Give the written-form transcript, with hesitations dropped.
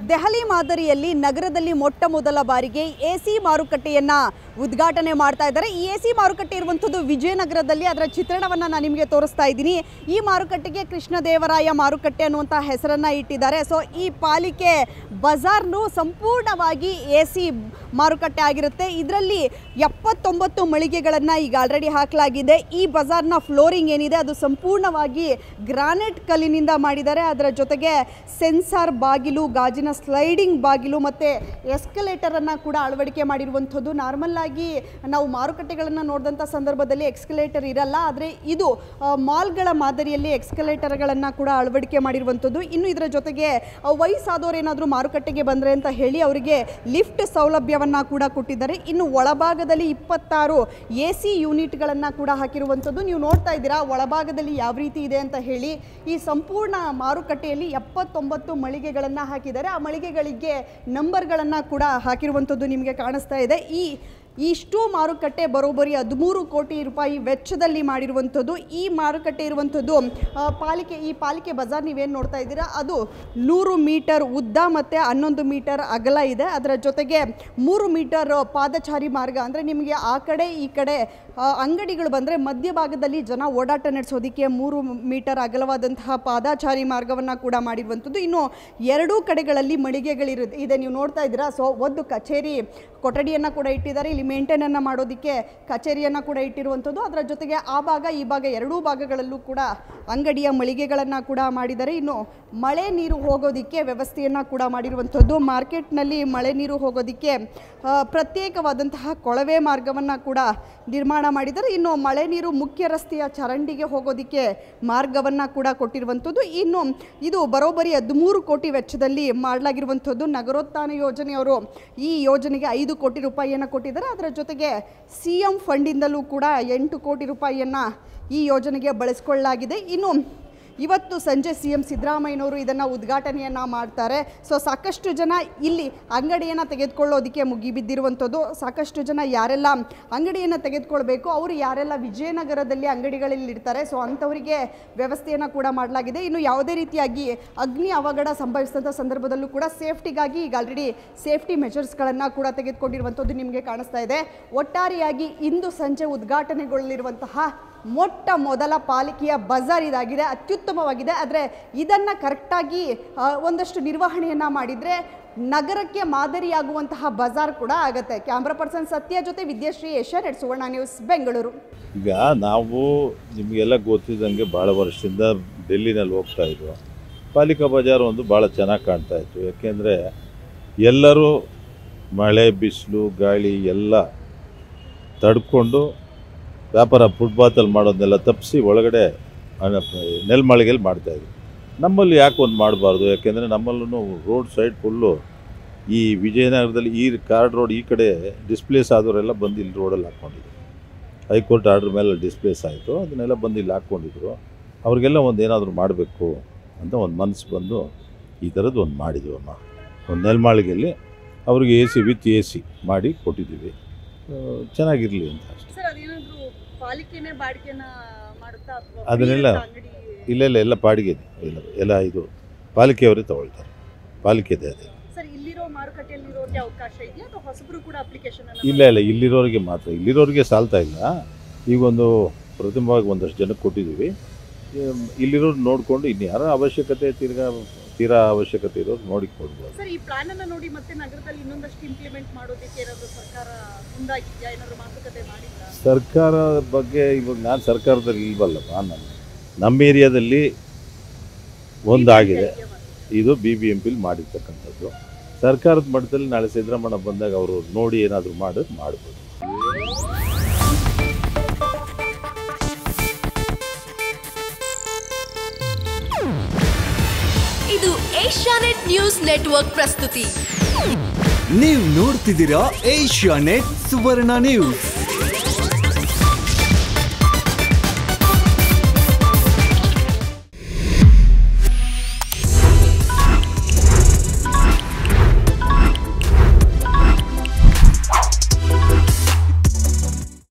ದೆಹಲಿ ಮಾದರಿಯಲ್ಲಿ ನಗರದಲ್ಲಿ ಮೊಟ್ಟ ಮೊದಲ ಬಾರಿಗೆ ಎಸಿ ಮಾರುಕಟ್ಟೆಯನ್ನು ಉದ್ಘಾಟನೆ ಮಾಡ್ತಾ ಇದ್ದಾರೆ. ಈ ಎಸಿ ಮಾರುಕಟ್ಟೆ ಇರುವಂಥದ್ದು ವಿಜಯನಗರದಲ್ಲಿ. ಅದರ ಚಿತ್ರಣವನ್ನು ನಾನು ನಿಮಗೆ ತೋರಿಸ್ತಾ ಇದ್ದೀನಿ. ಈ ಮಾರುಕಟ್ಟೆಗೆ ಕೃಷ್ಣದೇವರಾಯ ಮಾರುಕಟ್ಟೆ ಅನ್ನುವಂಥ ಹೆಸರನ್ನು ಇಟ್ಟಿದ್ದಾರೆ. ಸೊ ಈ ಪಾಲಿಕೆ ಬಜಾರ್ನು ಸಂಪೂರ್ಣವಾಗಿ ಎಸಿ ಮಾರುಕಟ್ಟೆ ಆಗಿರುತ್ತೆ. ಇದರಲ್ಲಿ 79 ಮಳಿಗೆಗಳನ್ನು ಈಗ ಆಲ್ರೆಡಿ ಹಾಕಲಾಗಿದೆ. ಈ ಬಜಾರ್ನ ಫ್ಲೋರಿಂಗ್ ಏನಿದೆ ಅದು ಸಂಪೂರ್ಣವಾಗಿ ಗ್ರಾನೈಟ್ ಕಲ್ಲಿನಿಂದ ಮಾಡಿದ್ದಾರೆ. ಅದರ ಜೊತೆಗೆ ಸೆನ್ಸಾರ್ ಬಾಗಿಲು, ಗಾಜಿನ ಸ್ಲೈಡಿಂಗ್ ಬಾಗಿಲು ಮತ್ತು ಎಸ್ಕಲೇಟರನ್ನು ಕೂಡ ಅಳವಡಿಕೆ ಮಾಡಿರುವಂಥದ್ದು. ನಾರ್ಮಲ್ ಆಗಿ ನಾವು ಮಾರುಕಟ್ಟೆಗಳನ್ನು ನೋಡಿದಂಥ ಸಂದರ್ಭದಲ್ಲಿ ಎಕ್ಸ್ಕಲೇಟರ್ ಇರಲ್ಲ, ಆದರೆ ಇದು ಮಾಲ್ಗಳ ಮಾದರಿಯಲ್ಲಿ ಎಕ್ಸ್ಕಲೇಟರ್ಗಳನ್ನು ಕೂಡ ಅಳವಡಿಕೆ ಮಾಡಿರುವಂಥದ್ದು. ಇನ್ನು ಇದರ ಜೊತೆಗೆ ವಯಸ್ಸಾದವರು ಏನಾದರೂ ಮಾರುಕಟ್ಟೆಗೆ ಬಂದರೆ ಅಂತ ಹೇಳಿ ಅವರಿಗೆ ಲಿಫ್ಟ್ ಸೌಲಭ್ಯವನ್ನು ಕೂಡ ಕೊಟ್ಟಿದ್ದಾರೆ. ಇನ್ನು ಒಳಭಾಗದಲ್ಲಿ 26 ಎಸಿ ಯೂನಿಟ್ಗಳನ್ನು ಕೂಡ ಹಾಕಿರುವಂಥದ್ದು. ನೀವು ನೋಡ್ತಾ ಇದ್ದೀರಾ ಒಳಭಾಗದಲ್ಲಿ ಯಾವ ರೀತಿ ಇದೆ ಅಂತ ಹೇಳಿ. ಈ ಸಂಪೂರ್ಣ ಮಾರುಕಟ್ಟೆಯಲ್ಲಿ 79 ಮಳಿಗೆಗಳನ್ನು ಹಾಕಿದ್ದಾರೆ. ಆ ಮಳಿಗೆಗಳಿಗೆ ನಂಬರ್ಗಳನ್ನು ಕೂಡ ಹಾಕಿರುವಂಥದ್ದು ನಿಮಗೆ ಕಾಣಿಸ್ತಾ ಇದೆ. ಇಷ್ಟು ಮಾರುಕಟ್ಟೆ ಬರೋಬ್ಬರಿ 13 ಕೋಟಿ ರೂಪಾಯಿ ವೆಚ್ಚದಲ್ಲಿ ಮಾಡಿರುವಂಥದ್ದು. ಈ ಮಾರುಕಟ್ಟೆ ಇರುವಂಥದ್ದು ಈ ಪಾಲಿಕೆ ಬಜಾರ್ ನೀವೇನು ನೋಡ್ತಾ ಇದ್ದೀರಾ ಅದು 100 ಮೀಟರ್ ಉದ್ದ ಮತ್ತು 11 ಮೀಟರ್ ಅಗಲ ಇದೆ. ಅದರ ಜೊತೆಗೆ 3 ಮೀಟರ್ ಪಾದಚಾರಿ ಮಾರ್ಗ, ಅಂದರೆ ನಿಮಗೆ ಆ ಕಡೆ ಈ ಕಡೆ ಅಂಗಡಿಗಳು ಬಂದರೆ ಮಧ್ಯಭಾಗದಲ್ಲಿ ಜನ ಓಡಾಟ ನಡೆಸೋದಕ್ಕೆ 3 ಮೀಟರ್ ಅಗಲವಾದಂತಹ ಪಾದಚಾರಿ ಮಾರ್ಗವನ್ನು ಕೂಡ ಮಾಡಿರುವಂಥದ್ದು. ಇನ್ನು ಎರಡೂ ಕಡೆಗಳಲ್ಲಿ ಮಳಿಗೆಗಳಿದೆ ನೀವು ನೋಡ್ತಾ ಇದ್ದೀರಾ. ಸೊ ಒಂದು ಕಚೇರಿ ಕೊಠಡಿಯನ್ನು ಕೂಡ ಇಟ್ಟಿದ್ದಾರೆ. ಇಲ್ಲಿ ಮೇಂಟೈನನ್ನು ಮಾಡೋದಕ್ಕೆ ಕಚೇರಿಯನ್ನು ಕೂಡ ಇಟ್ಟಿರುವಂಥದ್ದು. ಅದರ ಜೊತೆಗೆ ಆ ಭಾಗ ಈ ಭಾಗ ಎರಡೂ ಭಾಗಗಳಲ್ಲೂ ಕೂಡ ಅಂಗಡಿಯ ಮಳಿಗೆಗಳನ್ನು ಕೂಡ ಮಾಡಿದ್ದಾರೆ. ಇನ್ನು ಮಳೆ ನೀರು ಹೋಗೋದಕ್ಕೆ ವ್ಯವಸ್ಥೆಯನ್ನು ಕೂಡ ಮಾಡಿರುವಂಥದ್ದು. ಮಾರ್ಕೆಟ್ನಲ್ಲಿ ಮಳೆ ನೀರು ಹೋಗೋದಕ್ಕೆ ಪ್ರತ್ಯೇಕವಾದಂತಹ ಕೊಳವೆ ಮಾರ್ಗವನ್ನು ಕೂಡ ನಿರ್ಮಾಣ ಮಾಡಿದ್ದಾರೆ. ಇನ್ನು ಮಳೆ ನೀರು ಮುಖ್ಯ ರಸ್ತೆಯ ಚರಂಡಿಗೆ ಹೋಗೋದಕ್ಕೆ ಮಾರ್ಗವನ್ನು ಕೂಡ ಕೊಟ್ಟಿರುವಂಥದ್ದು. ಇನ್ನು ಇದು ಬರೋಬ್ಬರಿ 13 ಕೋಟಿ ವೆಚ್ಚದಲ್ಲಿ ಮಾಡಲಾಗಿರುವಂಥದ್ದು. ನಗರೋತ್ಥಾನ ಯೋಜನೆಯವರು ಈ ಯೋಜನೆಗೆ 5 ಕೋಟಿ ರೂಪಾಯಿಯನ್ನು ಕೊಟ್ಟಿದ್ದಾರೆ. ಅದರ ಜೊತೆಗೆ CM ಫಂಡಿಂದಲೂ ಕೂಡ 8 ಕೋಟಿ ರೂಪಾಯಿಯನ್ನು ಈ ಯೋಜನೆಗೆ ಬಳಸಿಕೊಳ್ಳಲಾಗಿದೆ. ಇನ್ನು ಇವತ್ತು ಸಂಜೆ CM ಸಿದ್ದರಾಮಯ್ಯನವರು ಇದನ್ನು ಉದ್ಘಾಟನೆಯನ್ನು ಮಾಡ್ತಾರೆ. ಸೊ ಸಾಕಷ್ಟು ಜನ ಇಲ್ಲಿ ಅಂಗಡಿಯನ್ನು ತೆಗೆದುಕೊಳ್ಳೋದಕ್ಕೆ ಮುಗಿಬಿದ್ದಿರುವಂಥದ್ದು. ಸಾಕಷ್ಟು ಜನ ಯಾರೆಲ್ಲ ಅಂಗಡಿಯನ್ನು ತೆಗೆದುಕೊಳ್ಬೇಕು ಅವರು ಯಾರೆಲ್ಲ ವಿಜಯನಗರದಲ್ಲಿ ಅಂಗಡಿಗಳಲ್ಲಿ ಇರ್ತಾರೆ, ಸೊ ಅಂಥವರಿಗೆ ವ್ಯವಸ್ಥೆಯನ್ನು ಕೂಡ ಮಾಡಲಾಗಿದೆ. ಇನ್ನು ಯಾವುದೇ ರೀತಿಯಾಗಿ ಅಗ್ನಿ ಅವಘಡ ಸಂಭವಿಸಿದಂಥ ಸಂದರ್ಭದಲ್ಲೂ ಕೂಡ ಸೇಫ್ಟಿಗಾಗಿ ಈಗ ಆಲ್ರೆಡಿ ಸೇಫ್ಟಿ ಮೆಷರ್ಸ್ಗಳನ್ನು ಕೂಡ ತೆಗೆದುಕೊಂಡಿರುವಂಥದ್ದು ನಿಮಗೆ ಕಾಣಿಸ್ತಾ ಇದೆ. ಒಟ್ಟಾರೆಯಾಗಿ ಇಂದು ಸಂಜೆ ಉದ್ಘಾಟನೆಗೊಳ್ಳಲಿರುವಂತಹ ಮೊಟ್ಟ ಮೊದಲ ಪಾಲಿಕೆಯ ಬಜಾರ್ ಇದಾಗಿದೆ. ಅತ್ಯುತ್ತಮವಾಗಿದೆ. ಆದರೆ ಇದನ್ನು ಕರೆಕ್ಟಾಗಿ ಒಂದಷ್ಟು ನಿರ್ವಹಣೆಯನ್ನು ಮಾಡಿದರೆ ನಗರಕ್ಕೆ ಮಾದರಿಯಾಗುವಂತಹ ಬಜಾರ್ ಕೂಡ ಆಗುತ್ತೆ. ಕ್ಯಾಮ್ರಾ ಪರ್ಸನ್ ಸತ್ಯ ಜೊತೆ ವಿದ್ಯಾಶ್ರೀ, ಏಷ್ಯಾನೆಟ್ ಸುವರ್ಣ ನ್ಯೂಸ್, ಬೆಂಗಳೂರು. ಈಗ ನಾವು ನಿಮಗೆಲ್ಲ ಗೊತ್ತಿದ್ದಂಗೆ ಭಾಳ ವರ್ಷದಿಂದ ಡೆಲ್ಲಿನಲ್ಲಿ ಹೋಗ್ತಾ ಇದ್ವು. ಪಾಲಿಕಾ ಬಜಾರ್ ಒಂದು ಭಾಳ ಚೆನ್ನಾಗಿ ಕಾಣ್ತಾ ಇತ್ತು. ಯಾಕೆಂದರೆ ಎಲ್ಲರೂ ಮಳೆ ಬಿಸಿಲು ಗಾಳಿ ಎಲ್ಲ ತಡ್ಕೊಂಡು ವ್ಯಾಪಾರ ಫುಟ್ಪಾತಲ್ಲಿ ಮಾಡೋದನ್ನೆಲ್ಲ ತಪ್ಪಿಸಿ ಒಳಗಡೆ ನೆಲ್ಮಾಳಿಗೆಯಲ್ಲಿ ಮಾಡ್ತಾಯಿದ್ವಿ. ನಮ್ಮಲ್ಲಿ ಯಾಕೆ ಒಂದು ಮಾಡಬಾರ್ದು? ಯಾಕೆಂದರೆ ನಮ್ಮಲ್ಲೂ ರೋಡ್ ಸೈಡ್ ಫುಲ್ಲು ಈ ವಿಜಯನಗರದಲ್ಲಿ ಈ ಕಾರ್ಡ್ ರೋಡ್ ಈ ಕಡೆ ಡಿಸ್ಪ್ಲೇಸ್ ಆದವರೆಲ್ಲ ಬಂದು ಇಲ್ಲಿ ರೋಡಲ್ಲಿ ಹಾಕ್ಕೊಂಡಿದ್ರು. ಹೈಕೋರ್ಟ್ ಆರ್ಡ್ರ್ ಮೇಲೆ ಡಿಸ್ಪ್ಲೇಸ್ ಆಯಿತು, ಅದನ್ನೆಲ್ಲ ಬಂದು ಇಲ್ಲಿ ಹಾಕ್ಕೊಂಡಿದ್ರು. ಅವ್ರಿಗೆಲ್ಲ ಒಂದು ಏನಾದರೂ ಮಾಡಬೇಕು ಅಂತ ಒಂದು ಮನಸ್ಸು ಬಂದು ಈ ಥರದ್ದು ಒಂದು ಮಾಡಿದ್ದೀವಮ್ಮ. ಒಂದು ನೆಲ್ಮಾಳಿಗೆಯಲ್ಲಿ ಅವ್ರಿಗೆ AC ವಿತ್ AC ಮಾಡಿ ಕೊಟ್ಟಿದ್ದೀವಿ. ಚೆನ್ನಾಗಿರಲಿ ಅಂತ ಅಷ್ಟೇ. ಅದನ್ನೆಲ್ಲ ಇಲ್ಲ ಎಲ್ಲ ಬಾಡಿಗೆ ಎಲ್ಲ ಇದು ಪಾಲಿಕೆಯವರೇ ತಗೊಳ್ತಾರೆ. ಪಾಲಿಕೆದೇ ಅದೇ. ಇಲ್ಲ ಇಲ್ಲಿರೋರಿಗೆ ಮಾತ್ರ, ಇಲ್ಲಿರೋರಿಗೆ ಸಾಲ್ತಾ ಇಲ್ಲ. ಈಗೊಂದು ಪ್ರಥಮವಾಗಿ ಒಂದಷ್ಟು ಜನಕ್ಕೆ ಕೊಟ್ಟಿದ್ದೀವಿ. ಇಲ್ಲಿರೋರು ನೋಡಿಕೊಂಡು ಇನ್ನು ಯಾರೋ ಅವಶ್ಯಕತೆ ತೀರಾ ಅವಶ್ಯಕತೆ ಇರೋರು ನೋಡಿ ಕೊಡ್ಬೋದು. ಸರ್, ಈ ಪ್ಲಾನ್ ಅನ್ನು ನೋಡಿ ಮತ್ತೆ ನಗರದಲ್ಲಿ ಇನ್ನೊಂದಷ್ಟು ಇಂಪ್ಲಿಮೆಂಟ್ ಮಾಡೋದಕ್ಕೆ ಏನಾದರೂ ಸರ್ಕಾರ ಮುಂದಾಗಿದೆಯಾ? ಏನಾದರೂ ಮಾತುಕತೆ ಮಾಡಿದ್ರಾ? ಸರ್ಕಾರ ಬಗ್ಗೆ ಇವಾಗ ನಾನು ಸರ್ಕಾರದಲ್ಲಿ ಇಲ್ವಲ್ಲಪ್ಪ. ನಮ್ಮ ಏರಿಯಾದಲ್ಲಿ ಒಂದಾಗಿದೆ, ಇದು BBMPಲಿ ಮಾಡಿರ್ತಕ್ಕಂಥದ್ದು. ಸರ್ಕಾರದ ಮಟ್ಟದಲ್ಲಿ ನಾಳೆ ಸಿದ್ದರಾಮಯ್ಯ ಬಂದಾಗ ಅವರು ನೋಡಿ ಏನಾದರೂ ಮಾಡೋದು ಮಾಡ್ಬೋದು. ಇದು ಏಷ್ಯಾನೆಟ್ ನ್ಯೂಸ್ ನೆಟ್ವರ್ಕ್ ಪ್ರಸ್ತುತಿ. ನೀವು ನೋಡ್ತಿದ್ದೀರಾ ಏಷ್ಯಾನೆಟ್ ಸುವರ್ಣ ನ್ಯೂಸ್.